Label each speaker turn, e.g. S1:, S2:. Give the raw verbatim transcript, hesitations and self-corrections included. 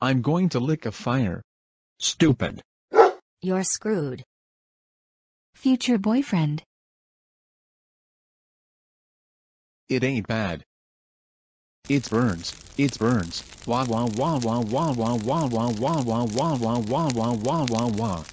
S1: I'm going to lick a fire.
S2: Stupid.
S3: You're screwed.
S4: Future boyfriend.
S1: It ain't bad. It burns, it burns. Wah wah wah wah wah wah wah wah wah wah wah wah wah wah wah wah wah.